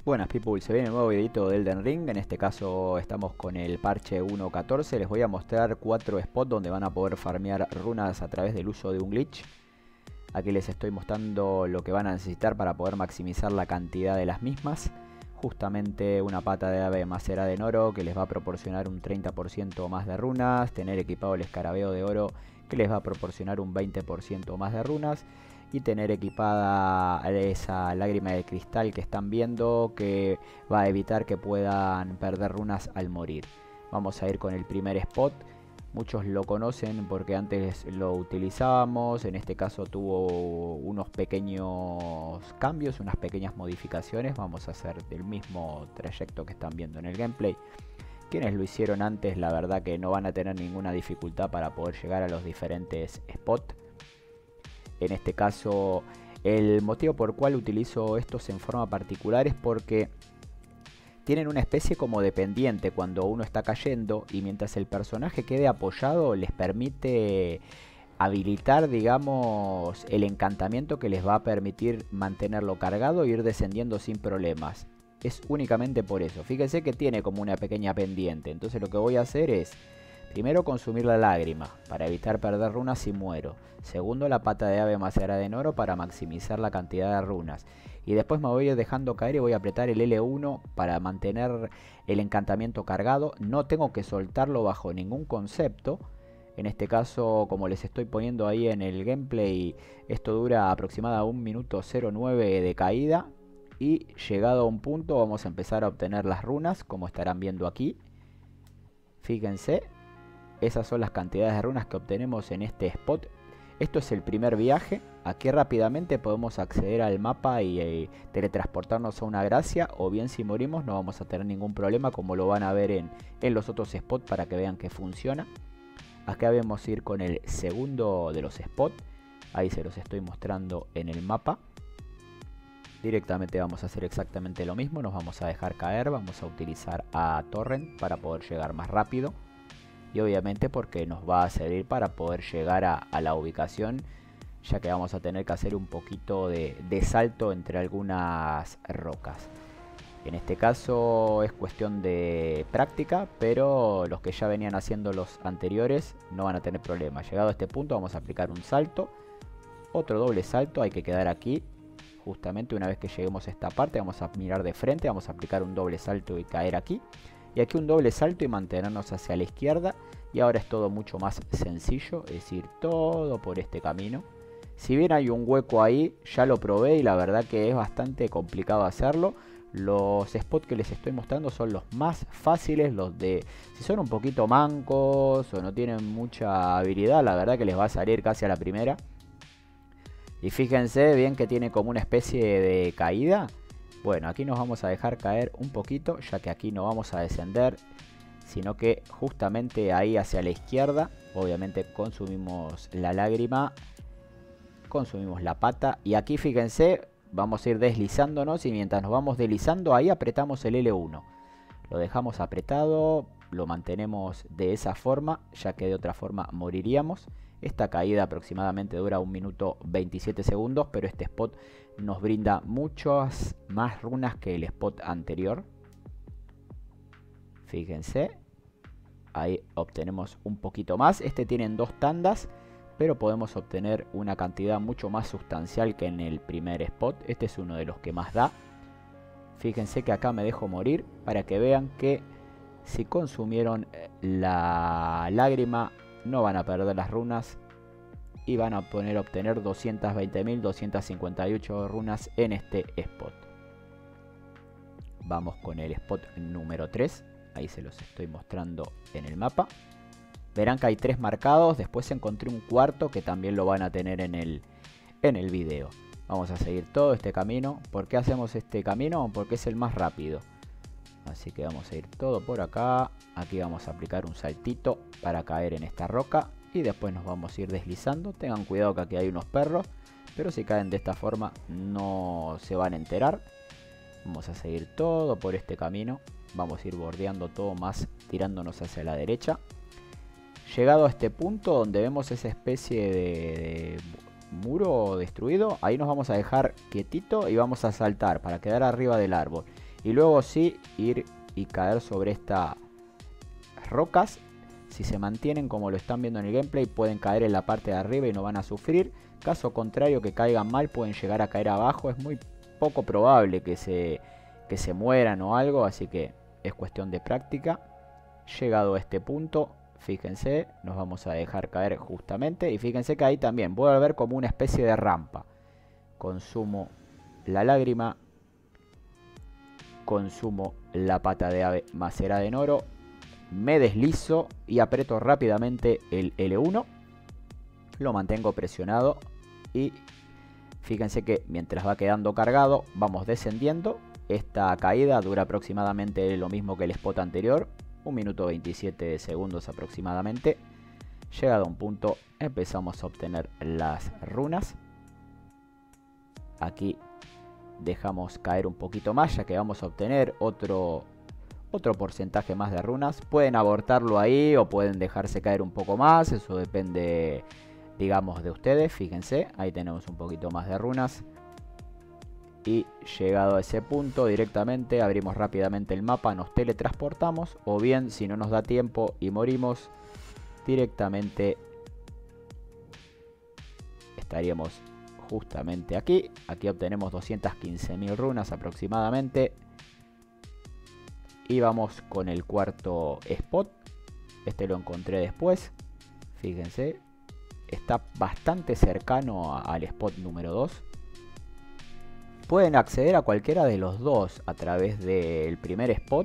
Buenas people, se viene un nuevo videito de Elden Ring. En este caso estamos con el parche 1.14. Les voy a mostrar 4 spots donde van a poder farmear runas a través del uso de un glitch. Aquí les estoy mostrando lo que van a necesitar para poder maximizar la cantidad de las mismas. Justamente una pata de ave macerada en oro que les va a proporcionar un 30% más de runas. Tener equipado el escarabeo de oro que les va a proporcionar un 20% más de runas. Y tener equipada esa lágrima de cristal que están viendo, que va a evitar que puedan perder runas al morir. Vamos a ir con el primer spot. Muchos lo conocen porque antes lo utilizábamos. En este caso tuvo unos pequeños cambios, unas pequeñas modificaciones. Vamos a hacer el mismo trayecto que están viendo en el gameplay. Quienes lo hicieron antes, la verdad que no van a tener ninguna dificultad para poder llegar a los diferentes spots. En este caso, el motivo por el cual utilizo estos en forma particular es porque tienen una especie como de pendiente cuando uno está cayendo, y mientras el personaje quede apoyado les permite habilitar, digamos, el encantamiento que les va a permitir mantenerlo cargado e ir descendiendo sin problemas. Es únicamente por eso. Fíjense que tiene como una pequeña pendiente. Entonces lo que voy a hacer es: primero, consumir la lágrima para evitar perder runas si muero. Segundo, la pata de ave macerada en oro para maximizar la cantidad de runas. Y después me voy a ir dejando caer y voy a apretar el L1 para mantener el encantamiento cargado. No tengo que soltarlo bajo ningún concepto. En este caso, como les estoy poniendo ahí en el gameplay, esto dura aproximadamente 1 minuto 09 de caída. Y llegado a un punto vamos a empezar a obtener las runas, como estarán viendo aquí. Fíjense. Esas son las cantidades de runas que obtenemos en este spot. Esto es el primer viaje. Aquí rápidamente podemos acceder al mapa y teletransportarnos a una gracia. O bien, si morimos no vamos a tener ningún problema, como lo van a ver en los otros spots, para que vean que funciona. Acá vamos a ir con el segundo de los spots. Ahí se los estoy mostrando en el mapa. Directamente vamos a hacer exactamente lo mismo. Nos vamos a dejar caer. Vamos a utilizar a Torrent para poder llegar más rápido. Y obviamente porque nos va a servir para poder llegar a la ubicación, ya que vamos a tener que hacer un poquito de salto entre algunas rocas. En este caso es cuestión de práctica, pero los que ya venían haciendo los anteriores no van a tener problema. Llegado a este punto vamos a aplicar un salto, otro doble salto, hay que quedar aquí. Justamente una vez que lleguemos a esta parte vamos a mirar de frente, vamos a aplicar un doble salto y caer aquí. Y aquí un doble salto y mantenernos hacia la izquierda. Y ahora es todo mucho más sencillo, es decir, todo por este camino. Si bien hay un hueco ahí, ya lo probé y la verdad que es bastante complicado hacerlo. Los spots que les estoy mostrando son los más fáciles, los de si son un poquito mancos o no tienen mucha habilidad, la verdad que les va a salir casi a la primera. Y fíjense bien que tiene como una especie de caída. Bueno, aquí nos vamos a dejar caer un poquito, ya que aquí no vamos a descender, sino que justamente ahí hacia la izquierda. Obviamente consumimos la lágrima, consumimos la pata, y aquí fíjense, vamos a ir deslizándonos, y mientras nos vamos deslizando ahí apretamos el L1. Lo dejamos apretado, lo mantenemos de esa forma, ya que de otra forma moriríamos. Esta caída aproximadamente dura 1 minuto 27 segundos, pero este spot nos brinda muchas más runas que el spot anterior. Fíjense, ahí obtenemos un poquito más. Este tiene 2 tandas, pero podemos obtener una cantidad mucho más sustancial que en el primer spot. Este es uno de los que más da. Fíjense que acá me dejo morir para que vean que si consumieron la lágrima no van a perder las runas y van a obtener 220.258 runas en este spot. Vamos con el spot número 3. Ahí se los estoy mostrando en el mapa. Verán que hay 3 marcados. Después encontré un cuarto que también lo van a tener en el video. Vamos a seguir todo este camino. ¿Por qué hacemos este camino? Porque es el más rápido. Así que vamos a ir todo por acá. Aquí vamos a aplicar un saltito para caer en esta roca. Y después nos vamos a ir deslizando. Tengan cuidado que aquí hay unos perros, pero si caen de esta forma no se van a enterar. Vamos a seguir todo por este camino. Vamos a ir bordeando todo más, tirándonos hacia la derecha. Llegado a este punto donde vemos esa especie de muro destruido, ahí nos vamos a dejar quietito y vamos a saltar para quedar arriba del árbol. Y luego sí ir y caer sobre estas rocas. Si se mantienen como lo están viendo en el gameplay, pueden caer en la parte de arriba y no van a sufrir. Caso contrario, que caigan mal, pueden llegar a caer abajo. Es muy poco probable que se mueran o algo, así que es cuestión de práctica. Llegado a este punto, fíjense, nos vamos a dejar caer justamente. Y fíjense que ahí también voy a ver como una especie de rampa. Consumo la lágrima. Consumo la pata de ave macerada en oro. Me deslizo y aprieto rápidamente el L1. Lo mantengo presionado. Y fíjense que mientras va quedando cargado, vamos descendiendo. Esta caída dura aproximadamente lo mismo que el spot anterior. 1 minuto 27 segundos aproximadamente. Llegado a un punto, empezamos a obtener las runas. Aquí dejamos caer un poquito más, ya que vamos a obtener otro porcentaje más de runas. Pueden abortarlo ahí o pueden dejarse caer un poco más. Eso depende, digamos, de ustedes. Fíjense, ahí tenemos un poquito más de runas. Y llegado a ese punto, directamente abrimos rápidamente el mapa, nos teletransportamos. O bien, si no nos da tiempo y morimos, directamente estaríamos justamente aquí. Aquí obtenemos 215.000 runas aproximadamente. Y vamos con el cuarto spot. Este lo encontré después. Fíjense, está bastante cercano al spot número 2. Pueden acceder a cualquiera de los dos a través del primer spot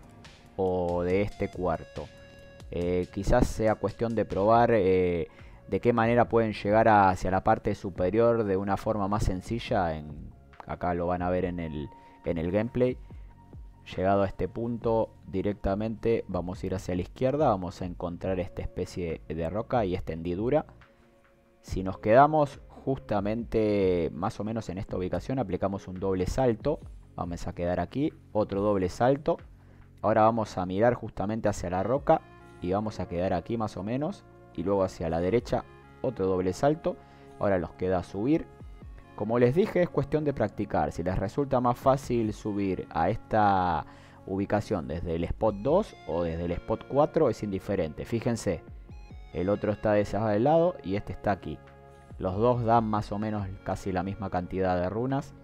o de este cuarto. Quizás sea cuestión de probar de qué manera pueden llegar hacia la parte superior de una forma más sencilla. Acá lo van a ver en el gameplay. Llegado a este punto, directamente vamos a ir hacia la izquierda. Vamos a encontrar esta especie de roca y esta hendidura. Si nos quedamos justamente más o menos en esta ubicación, aplicamos un doble salto. Vamos a quedar aquí, otro doble salto. Ahora vamos a mirar justamente hacia la roca y vamos a quedar aquí más o menos. Y luego hacia la derecha, otro doble salto. Ahora nos queda subir. Como les dije, es cuestión de practicar. Si les resulta más fácil subir a esta ubicación desde el spot 2 o desde el spot 4, es indiferente. Fíjense, el otro está de ese lado y este está aquí. Los dos dan más o menos casi la misma cantidad de runas.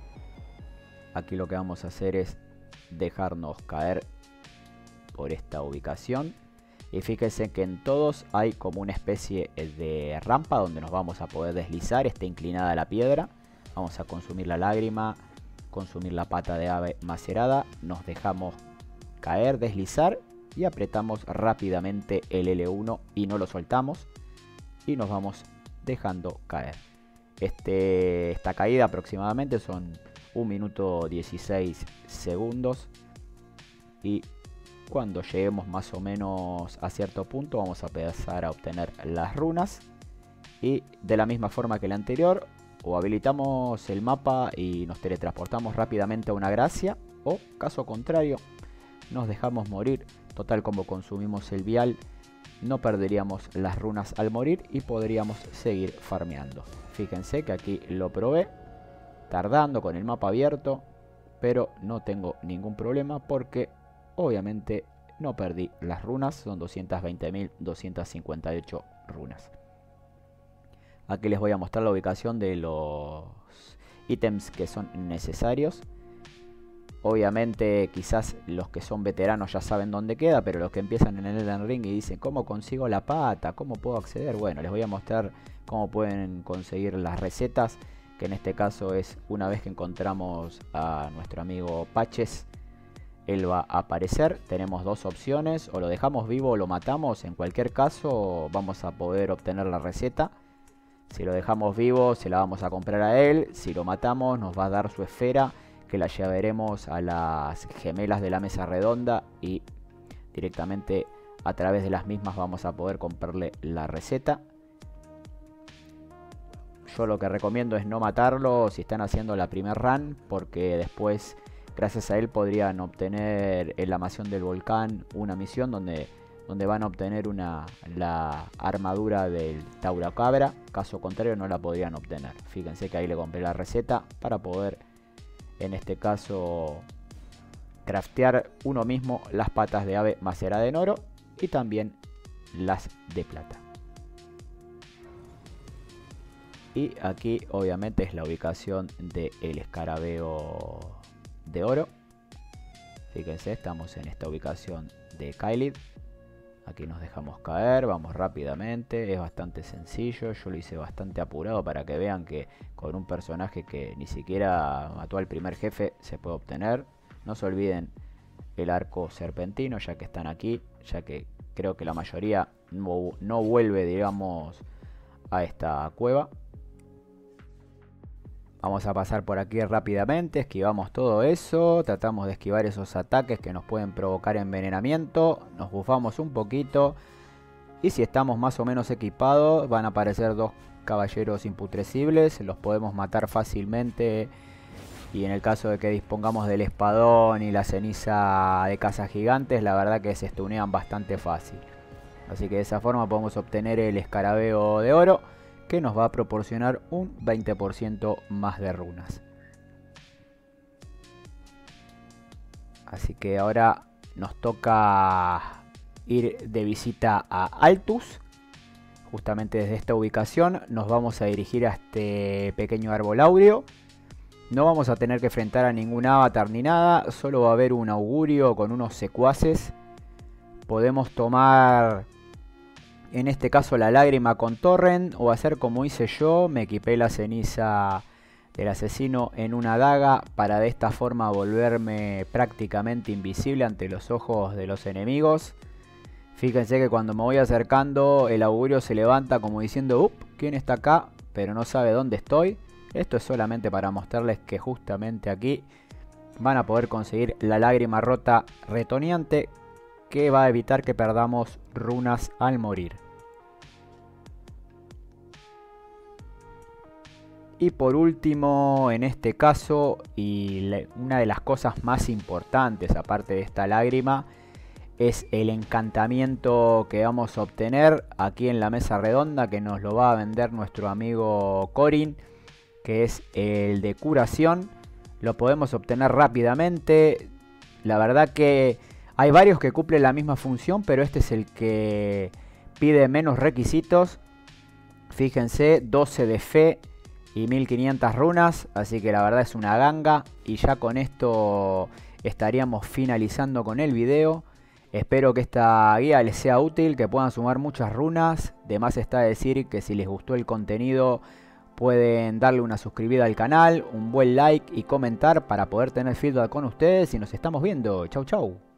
Aquí lo que vamos a hacer es dejarnos caer por esta ubicación. Y fíjense que en todos hay como una especie de rampa donde nos vamos a poder deslizar. Está inclinada la piedra. Vamos a consumir la lágrima, consumir la pata de ave macerada. Nos dejamos caer, deslizar y apretamos rápidamente el L1 y no lo soltamos. Y nos vamos dejando caer. Esta caída aproximadamente son 1 minuto 16 segundos. Y cuando lleguemos más o menos a cierto punto, vamos a empezar a obtener las runas. Y de la misma forma que la anterior, o habilitamos el mapa y nos teletransportamos rápidamente a una gracia, o caso contrario, nos dejamos morir. Total, como consumimos el vial, no perderíamos las runas al morir y podríamos seguir farmeando. Fíjense que aquí lo probé, tardando con el mapa abierto, pero no tengo ningún problema porque obviamente no perdí las runas. Son 220.258 runas. Aquí les voy a mostrar la ubicación de los ítems que son necesarios. Obviamente quizás los que son veteranos ya saben dónde queda, pero los que empiezan en el Elden Ring y dicen ¿cómo consigo la pata? ¿Cómo puedo acceder? Bueno, les voy a mostrar cómo pueden conseguir las recetas, que en este caso es una vez que encontramos a nuestro amigo Patches, él va a aparecer. Tenemos dos opciones, o lo dejamos vivo o lo matamos. En cualquier caso vamos a poder obtener la receta. Si lo dejamos vivo se la vamos a comprar a él, si lo matamos nos va a dar su esfera, que la llevaremos a las gemelas de la mesa redonda y directamente a través de las mismas vamos a poder comprarle la receta. Yo lo que recomiendo es no matarlo si están haciendo la primer run, porque después gracias a él podrían obtener en la mansión del volcán una misión donde van a obtener la armadura del Tauracabra. Caso contrario no la podrían obtener. Fíjense que ahí le compré la receta para poder, en este caso, craftear uno mismo las patas de ave maceradas en oro y también las de plata. Y aquí obviamente es la ubicación del escarabeo de oro. Fíjense, estamos en esta ubicación de Kaelid. Aquí nos dejamos caer, vamos rápidamente, es bastante sencillo, yo lo hice bastante apurado para que vean que con un personaje que ni siquiera mató al primer jefe se puede obtener. No se olviden el arco serpentino ya que están aquí, ya que creo que la mayoría no vuelve, digamos, a esta cueva. Vamos a pasar por aquí rápidamente, esquivamos todo eso, tratamos de esquivar esos ataques que nos pueden provocar envenenamiento, nos bufamos un poquito y si estamos más o menos equipados van a aparecer dos caballeros imputrescibles, los podemos matar fácilmente y en el caso de que dispongamos del espadón y la ceniza de cazagigantes, la verdad que se stunean bastante fácil. Así que de esa forma podemos obtener el escarabeo de oro, que nos va a proporcionar un 20% más de runas. Así que ahora nos toca ir de visita a Altus. Justamente desde esta ubicación nos vamos a dirigir a este pequeño árbol áureo. No vamos a tener que enfrentar a ningún avatar ni nada, solo va a haber un augurio con unos secuaces. Podemos tomar, en este caso, la lágrima con torrent, o hacer como hice yo, me equipé la ceniza del asesino en una daga para de esta forma volverme prácticamente invisible ante los ojos de los enemigos. Fíjense que cuando me voy acercando el augurio se levanta como diciendo ¿quién está acá? Pero no sabe dónde estoy. Esto es solamente para mostrarles que justamente aquí van a poder conseguir la lágrima rota retoneante, que va a evitar que perdamos runas al morir. Y por último, en este caso, y una de las cosas más importantes aparte de esta lágrima, es el encantamiento que vamos a obtener aquí en la mesa redonda, que nos lo va a vender nuestro amigo Corin, que es el de curación. Lo podemos obtener rápidamente. La verdad que hay varios que cumplen la misma función, pero este es el que pide menos requisitos. Fíjense, 12 de fe y 1500 runas, así que la verdad es una ganga. Y ya con esto estaríamos finalizando con el video. Espero que esta guía les sea útil, que puedan sumar muchas runas. De más está decir que si les gustó el contenido pueden darle una suscribida al canal, un buen like y comentar para poder tener feedback con ustedes. Y nos estamos viendo. Chau chau.